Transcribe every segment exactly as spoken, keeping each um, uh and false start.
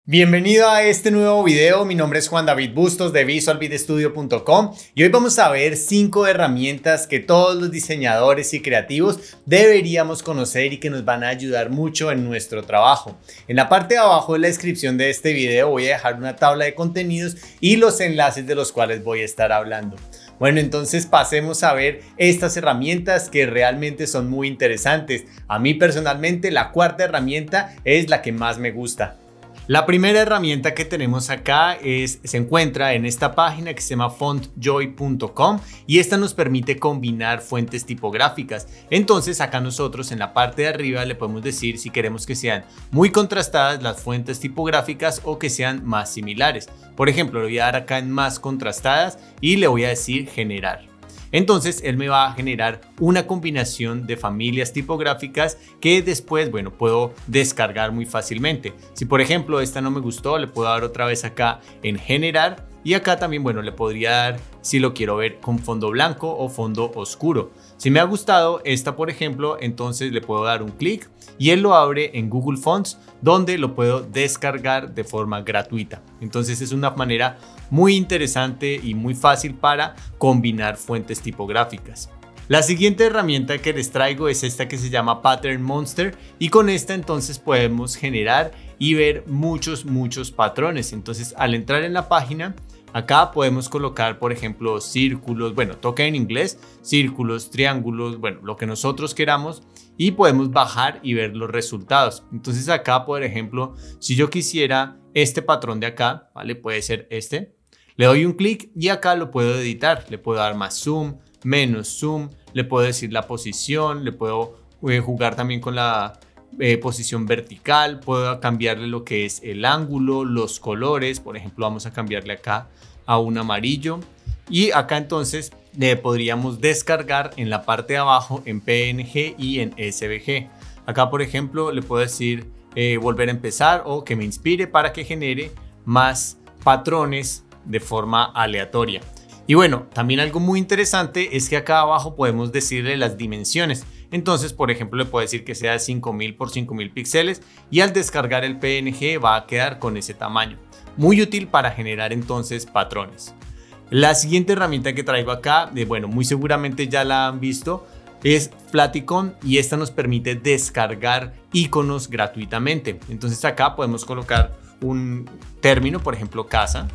Bienvenido a este nuevo video. Mi nombre es Juan David Bustos de visual beat studio punto com y hoy vamos a ver cinco herramientas que todos los diseñadores y creativos deberíamos conocer y que nos van a ayudar mucho en nuestro trabajo. En la parte de abajo de la descripción de este video voy a dejar una tabla de contenidos y los enlaces de los cuales voy a estar hablando. Bueno, entonces pasemos a ver estas herramientas que realmente son muy interesantes. A mí personalmente la cuarta herramienta es la que más me gusta. La primera herramienta que tenemos acá es, se encuentra en esta página que se llama font joy punto com y esta nos permite combinar fuentes tipográficas. Entonces acá nosotros en la parte de arriba le podemos decir si queremos que sean muy contrastadas las fuentes tipográficas o que sean más similares. Por ejemplo, le voy a dar acá en más contrastadas y le voy a decir generar. Entonces él me va a generar una combinación de familias tipográficas que después, bueno, puedo descargar muy fácilmente. Si por ejemplo esta no me gustó, le puedo dar otra vez acá en generar y acá también, bueno, le podría dar si lo quiero ver con fondo blanco o fondo oscuro. Si me ha gustado esta, por ejemplo, entonces le puedo dar un clic y él lo abre en Google Fonts, donde lo puedo descargar de forma gratuita. Entonces es una manera muy interesante y muy fácil para combinar fuentes tipográficas. La siguiente herramienta que les traigo es esta que se llama Pattern Monster y con esta entonces podemos generar y ver muchos muchos patrones. Entonces al entrar en la página acá podemos colocar por ejemplo círculos, bueno, toca en inglés, círculos, triángulos, bueno, lo que nosotros queramos y podemos bajar y ver los resultados. Entonces acá por ejemplo si yo quisiera este patrón de acá, ¿vale? Puede ser este, le doy un clic y acá lo puedo editar, le puedo dar más zoom, menos zoom, le puedo decir la posición, le puedo eh, jugar también con la eh, posición vertical, puedo cambiarle lo que es el ángulo, los colores, por ejemplo vamos a cambiarle acá a un amarillo y acá entonces le podríamos descargar en la parte de abajo en P N G y en S V G. Acá por ejemplo le puedo decir eh, volver a empezar o que me inspire para que genere más patrones de forma aleatoria. Y bueno, también algo muy interesante es que acá abajo podemos decirle las dimensiones. Entonces, por ejemplo, le puedo decir que sea cinco mil por cinco mil píxeles y al descargar el P N G va a quedar con ese tamaño. Muy útil para generar entonces patrones. La siguiente herramienta que traigo acá, de, bueno, muy seguramente ya la han visto, es Flaticon y esta nos permite descargar iconos gratuitamente. Entonces acá podemos colocar un término, por ejemplo, casa,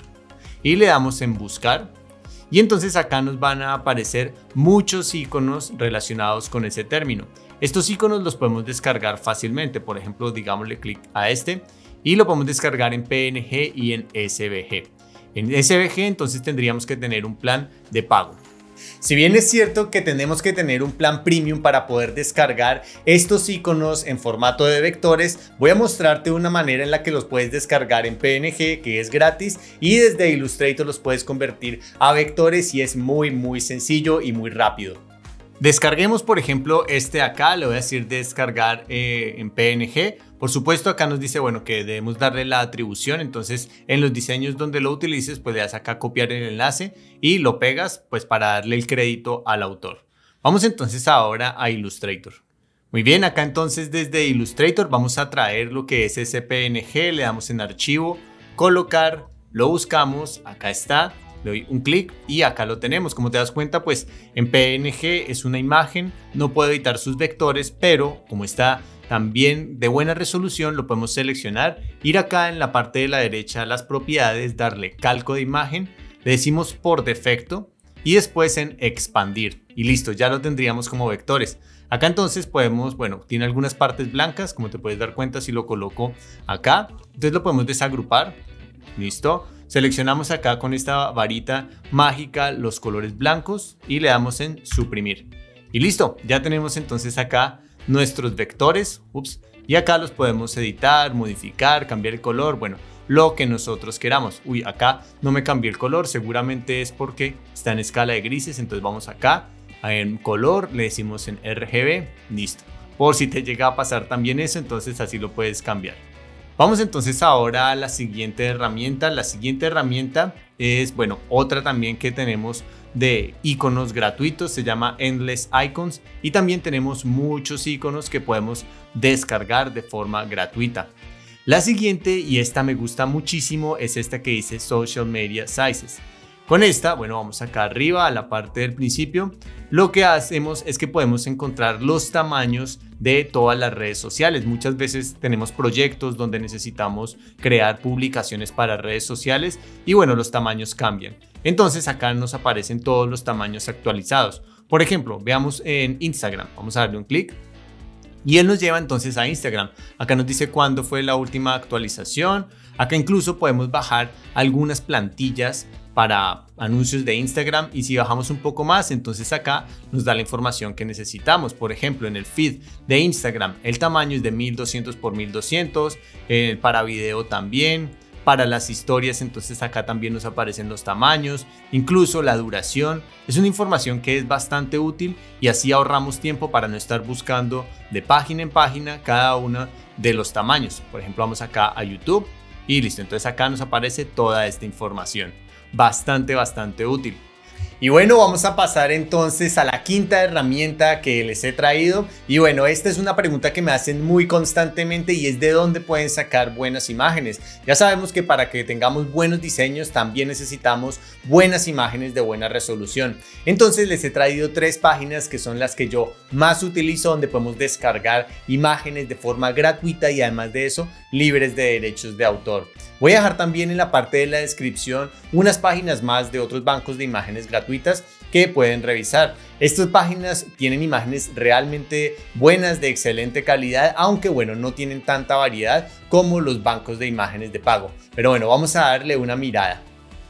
y le damos en buscar. Y entonces acá nos van a aparecer muchos iconos relacionados con ese término. Estos iconos los podemos descargar fácilmente. Por ejemplo, digámosle clic a este y lo podemos descargar en P N G y en S V G. En S V G entonces tendríamos que tener un plan de pago. Si bien es cierto que tenemos que tener un plan premium para poder descargar estos iconos en formato de vectores, voy a mostrarte una manera en la que los puedes descargar en P N G que es gratis y desde Illustrator los puedes convertir a vectores y es muy muy sencillo y muy rápido. Descarguemos por ejemplo este de acá, le voy a decir descargar eh, en P N G. Por supuesto acá nos dice bueno que debemos darle la atribución, entonces en los diseños donde lo utilices pues le das acá copiar el enlace y lo pegas pues para darle el crédito al autor. Vamos entonces ahora a Illustrator. Muy bien, acá entonces desde Illustrator vamos a traer lo que es ese P N G, le damos en archivo, colocar, lo buscamos, acá está. Le doy un clic y acá lo tenemos. Como te das cuenta, pues en P N G es una imagen, no puedo editar sus vectores, pero como está también de buena resolución, lo podemos seleccionar, ir acá en la parte de la derecha a las propiedades, darle calco de imagen, le decimos por defecto y después en expandir y listo, ya lo tendríamos como vectores. Acá entonces podemos, bueno, tiene algunas partes blancas, como te puedes dar cuenta si lo coloco acá, entonces lo podemos desagrupar, listo. Seleccionamos acá con esta varita mágica los colores blancos y le damos en suprimir. Y listo, ya tenemos entonces acá nuestros vectores. Ups, y acá los podemos editar, modificar, cambiar el color, bueno, lo que nosotros queramos. Uy, acá no me cambié el color, seguramente es porque está en escala de grises, entonces vamos acá en color, le decimos en R G B, listo. Por si te llega a pasar también eso, entonces así lo puedes cambiar. Vamos entonces ahora a la siguiente herramienta. La siguiente herramienta es, bueno, otra también que tenemos de iconos gratuitos, se llama Endless Icons y también tenemos muchos iconos que podemos descargar de forma gratuita. La siguiente, y esta me gusta muchísimo, es esta que dice Social Media Sizes. Con esta, bueno, vamos acá arriba a la parte del principio. Lo que hacemos es que podemos encontrar los tamaños de todas las redes sociales. Muchas veces tenemos proyectos donde necesitamos crear publicaciones para redes sociales y bueno, los tamaños cambian. Entonces acá nos aparecen todos los tamaños actualizados. Por ejemplo, veamos en Instagram. Vamos a darle un clic. Y él nos lleva entonces a Instagram. Acá nos dice cuándo fue la última actualización. Acá incluso podemos bajar algunas plantillas para anuncios de Instagram, y si bajamos un poco más, entonces acá nos da la información que necesitamos. Por ejemplo, en el feed de Instagram el tamaño es de mil doscientos por mil doscientos, eh, para video también, para las historias entonces acá también nos aparecen los tamaños, incluso la duración. Es una información que es bastante útil y así ahorramos tiempo para no estar buscando de página en página cada uno de los tamaños. Por ejemplo, vamos acá a YouTube y listo, entonces acá nos aparece toda esta información. Bastante, bastante útil. Y bueno, vamos a pasar entonces a la quinta herramienta que les he traído. Y bueno, esta es una pregunta que me hacen muy constantemente y es de dónde pueden sacar buenas imágenes. Ya sabemos que para que tengamos buenos diseños también necesitamos buenas imágenes de buena resolución. Entonces les he traído tres páginas que son las que yo más utilizo, donde podemos descargar imágenes de forma gratuita y además de eso libres de derechos de autor. Voy a dejar también en la parte de la descripción unas páginas más de otros bancos de imágenes gratuitas que pueden revisar. Estas páginas tienen imágenes realmente buenas, de excelente calidad, aunque bueno, no tienen tanta variedad como los bancos de imágenes de pago. Pero bueno, vamos a darle una mirada.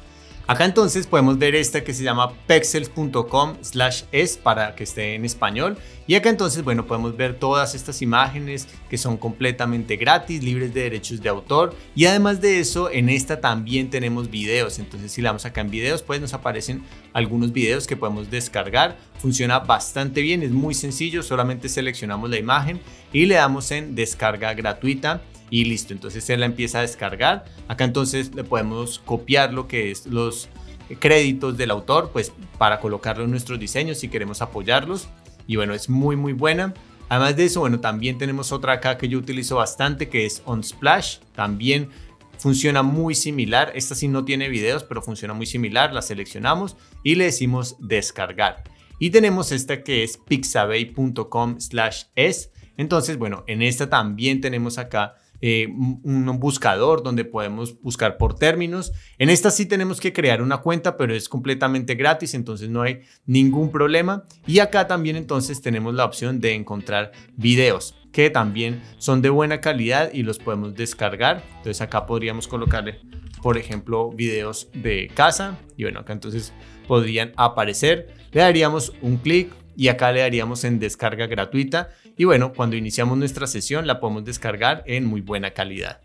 Acá entonces podemos ver esta que se llama pexels punto com slash es para que esté en español. Y acá entonces, bueno, podemos ver todas estas imágenes que son completamente gratis, libres de derechos de autor. Y además de eso, en esta también tenemos videos. Entonces si le damos acá en videos, pues nos aparecen algunos videos que podemos descargar. Funciona bastante bien, es muy sencillo, solamente seleccionamos la imagen y le damos en descarga gratuita. Y listo, entonces él la empieza a descargar. Acá entonces le podemos copiar lo que es los créditos del autor, pues para colocarlo en nuestros diseños si queremos apoyarlos. Y bueno, es muy muy buena. Además de eso, bueno, también tenemos otra acá que yo utilizo bastante, que es Unsplash. También funciona muy similar. Esta sí no tiene videos, pero funciona muy similar. La seleccionamos y le decimos descargar. Y tenemos esta que es pixabay punto com slash es. Entonces, bueno, en esta también tenemos acá Eh, un buscador donde podemos buscar por términos. En esta sí tenemos que crear una cuenta, pero es completamente gratis, entonces no hay ningún problema. Y acá también entonces tenemos la opción de encontrar videos que también son de buena calidad y los podemos descargar. Entonces acá podríamos colocarle, por ejemplo, videos de casa y bueno, acá entonces podrían aparecer. Le daríamos un clic y acá le daríamos en descarga gratuita y bueno, cuando iniciamos nuestra sesión la podemos descargar en muy buena calidad.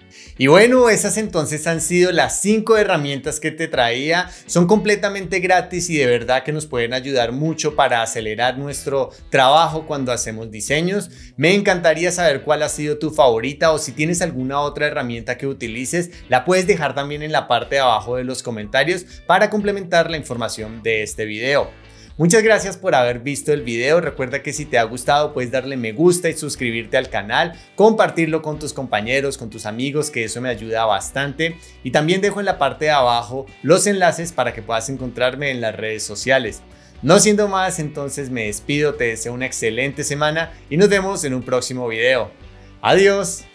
Y bueno, esas entonces han sido las cinco herramientas que te traía. Son completamente gratis y de verdad que nos pueden ayudar mucho para acelerar nuestro trabajo cuando hacemos diseños. Me encantaría saber cuál ha sido tu favorita o si tienes alguna otra herramienta que utilices, la puedes dejar también en la parte de abajo de los comentarios para complementar la información de este video. Muchas gracias por haber visto el video. Recuerda que si te ha gustado puedes darle me gusta y suscribirte al canal, compartirlo con tus compañeros, con tus amigos, que eso me ayuda bastante. Y también dejo en la parte de abajo los enlaces para que puedas encontrarme en las redes sociales. No siendo más, entonces me despido, te deseo una excelente semana y nos vemos en un próximo video. Adiós.